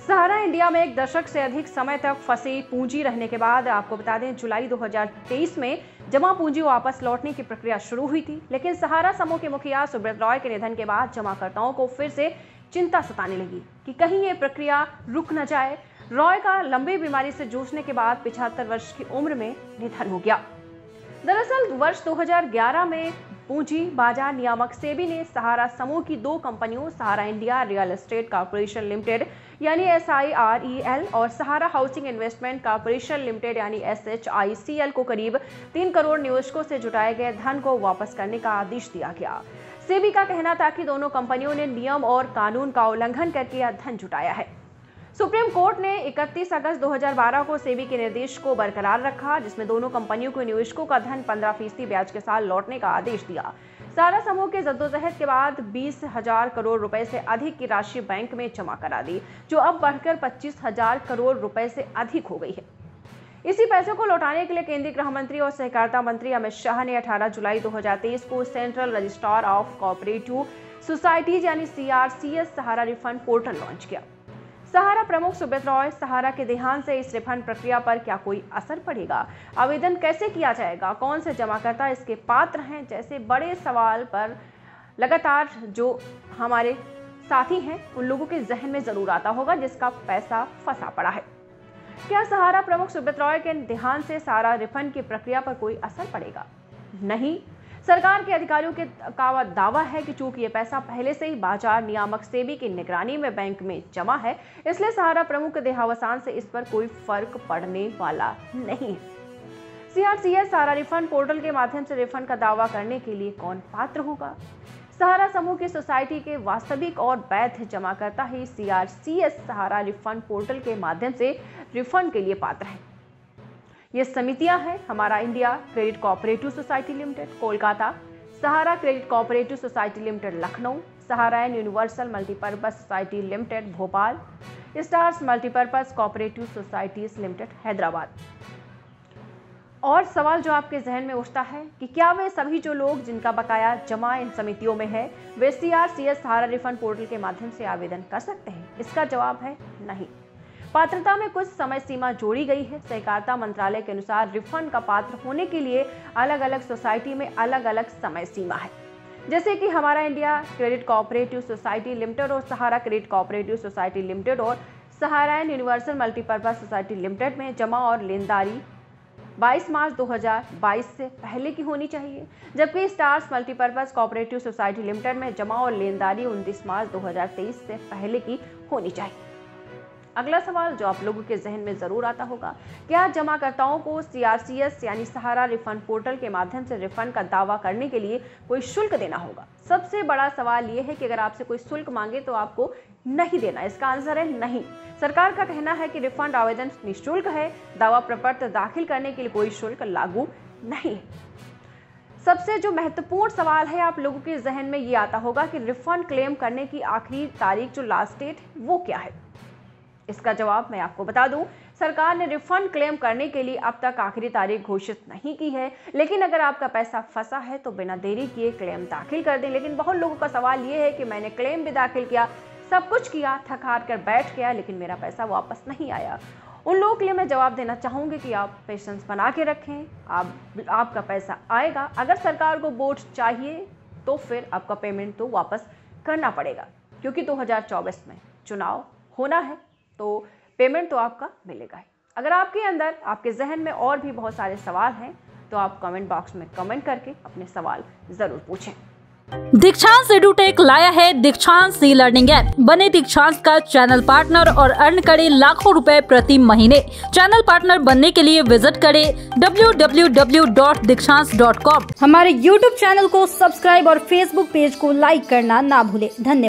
सहारा India में एक दशक से अधिक समय तक फंसी पूंजी रहने के बाद आपको बता दें जुलाई 2023 में जमा पूंजी वापस लौटने की प्रक्रिया शुरू हुई थी। लेकिन सहारा समूह के मुखिया सुब्रत रॉय के निधन के बाद जमाकर्ताओं को फिर से चिंता सताने लगी कि कहीं ये प्रक्रिया रुक न जाए। रॉय का लंबी बीमारी से जूझने के बाद 75 वर्ष की उम्र में निधन हो गया। दरअसल वर्ष 2011 में पूंजी बाजार नियामक सेबी ने सहारा समूह की दो कंपनियों Sahara India real estate corporation limited यानी SIREL और Sahara housing investment corporation limited यानी SHICL को करीब 3 करोड़ निवेशकों से जुटाए गए धन को वापस करने का आदेश दिया गया। सेबी का कहना था कि दोनों कंपनियों ने नियम और कानून का उल्लंघन करके यह धन जुटाया है। सुप्रीम कोर्ट ने 31 अगस्त 2012 को सेबी के निर्देश को बरकरार रखा, जिसमें दोनों कंपनियों को निवेशकों का धन 15% ब्याज के साथ लौटने का आदेश दिया। सहारा समूह के जद्दोजहद के बाद 20,000 करोड़ रुपए से अधिक की राशि बैंक में जमा करा दी, जो अब बढ़कर 25,000 करोड़ रुपए से अधिक हो गई है। इसी पैसे को लौटाने के लिए केंद्रीय गृह मंत्री और सहकारिता मंत्री अमित शाह ने 18 जुलाई 2023 को central registrar of cooperative societies यानी CRCS Sahara refund portal launch किया। सहारा प्रमुख सुब्रत रॉय, सहारा के देहांत से इस रिफंड प्रक्रिया पर क्या कोई असर पड़ेगा? आवेदन कैसे किया जाएगा? कौन से जमाकर्ता इसके पात्र हैं? जैसे बड़े सवाल पर लगातार जो हमारे साथी हैं उन लोगों के जहन में जरूर आता होगा जिसका पैसा फंसा पड़ा है। क्या सहारा प्रमुख सुब्रत रॉय के देहांत से सहारा रिफंड की प्रक्रिया पर कोई असर पड़ेगा? नहीं। सरकार के अधिकारियों का दावा है कि चूंकि ये पैसा पहले से ही बाजार नियामक सेबी की निगरानी में बैंक में जमा है, इसलिए सहारा प्रमुख के देहावसान से इस पर कोई फर्क पड़ने वाला नहीं है। CRCS सहारा रिफंड पोर्टल के माध्यम से रिफंड का दावा करने के लिए कौन पात्र होगा? सहारा समूह की सोसाइटी के वास्तविक और वैध जमाकर्ता ही CRCS सहारा रिफंड पोर्टल के माध्यम से रिफंड के लिए पात्र है। ये समितियां हैं Hamara India credit cooperative society limited Kolkata, Sahara credit cooperative society limited Lucknow, Sahara and universal multipurpose society limited Bhopal, stars multipurpose cooperative societies limited Hyderabad. और सवाल जो आपके जहन में उठता है कि क्या वे सभी जो लोग जिनका बकाया जमा इन समितियों में है वे CRCS सहारा रिफंड पोर्टल के माध्यम से आवेदन कर सकते हैं? इसका जवाब है नहीं। पात्रता में कुछ समय सीमा जोड़ी गई है। सहकारिता मंत्रालय के अनुसार रिफंड का पात्र होने के लिए अलग अलग सोसाइटी में अलग अलग समय सीमा है। जैसे कि Hamara India credit cooperative society limited और Sahara credit cooperative society limited और Sahara and universal multipurpose society limited में जमा और लेनदारी 22 मार्च 2022 से पहले की होनी चाहिए, जबकि stars multipurpose cooperative society limited में जमा और लेनदारी 29 मार्च 2023 से पहले की होनी चाहिए। अगला सवाल जो आप लोगों के जहन में जरूर आता होगा, क्या जमाकर्ताओं को CRCS यानी सहारा रिफंड पोर्टल के माध्यम से रिफंड का दावा करने के लिए कोई शुल्क देना होगा? सबसे बड़ा सवाल यह है कि अगर आपसे कोई शुल्क मांगे तो आपको नहीं देना। इसका आंसर है नहीं। सरकार का कहना है कि रिफंड आवेदन निःशुल्क है, दावा प्रपत्र दाखिल करने के लिए कोई शुल्क लागू नहीं है। सबसे जो महत्वपूर्ण सवाल है आप लोगों के जहन में ये आता होगा कि रिफंड क्लेम करने की आखिरी तारीख जो लास्ट डेट है वो क्या है? इसका जवाब मैं आपको बता दूं, सरकार ने रिफंड क्लेम करने के लिए अब तक आखिरी तारीख घोषित नहीं की है। लेकिन अगर आपका पैसा फंसा है तो बिना देरी किए क्लेम दाखिल कर दें। लेकिन बहुत लोगों का सवाल ये है कि मैंने क्लेम भी दाखिल किया, सब कुछ किया, थक हार कर बैठ गया, लेकिन मेरा पैसा वापस नहीं आया। उन लोगों के लिए मैं जवाब देना चाहूंगी कि आप पेशेंस बना के रखें, आपका पैसा आएगा। अगर सरकार को वोट चाहिए तो फिर आपका पेमेंट तो वापस करना पड़ेगा, क्योंकि 2024 में चुनाव होना है तो पेमेंट तो आपका मिलेगा ही। अगर आपके अंदर आपके जहन में और भी बहुत सारे सवाल हैं तो आप कमेंट बॉक्स में कमेंट करके अपने सवाल जरूर पूछें। दीक्षांत एडुटेक लाया है दीक्षांत ई लर्निंग ऐप। बने दीक्षांत का चैनल पार्टनर और अर्न करें लाखों रुपए प्रति महीने। चैनल पार्टनर बनने के लिए विजिट करें www.dikshans.com। हमारे YouTube चैनल को सब्सक्राइब और Facebook पेज को लाइक करना ना भूले। धन्यवाद।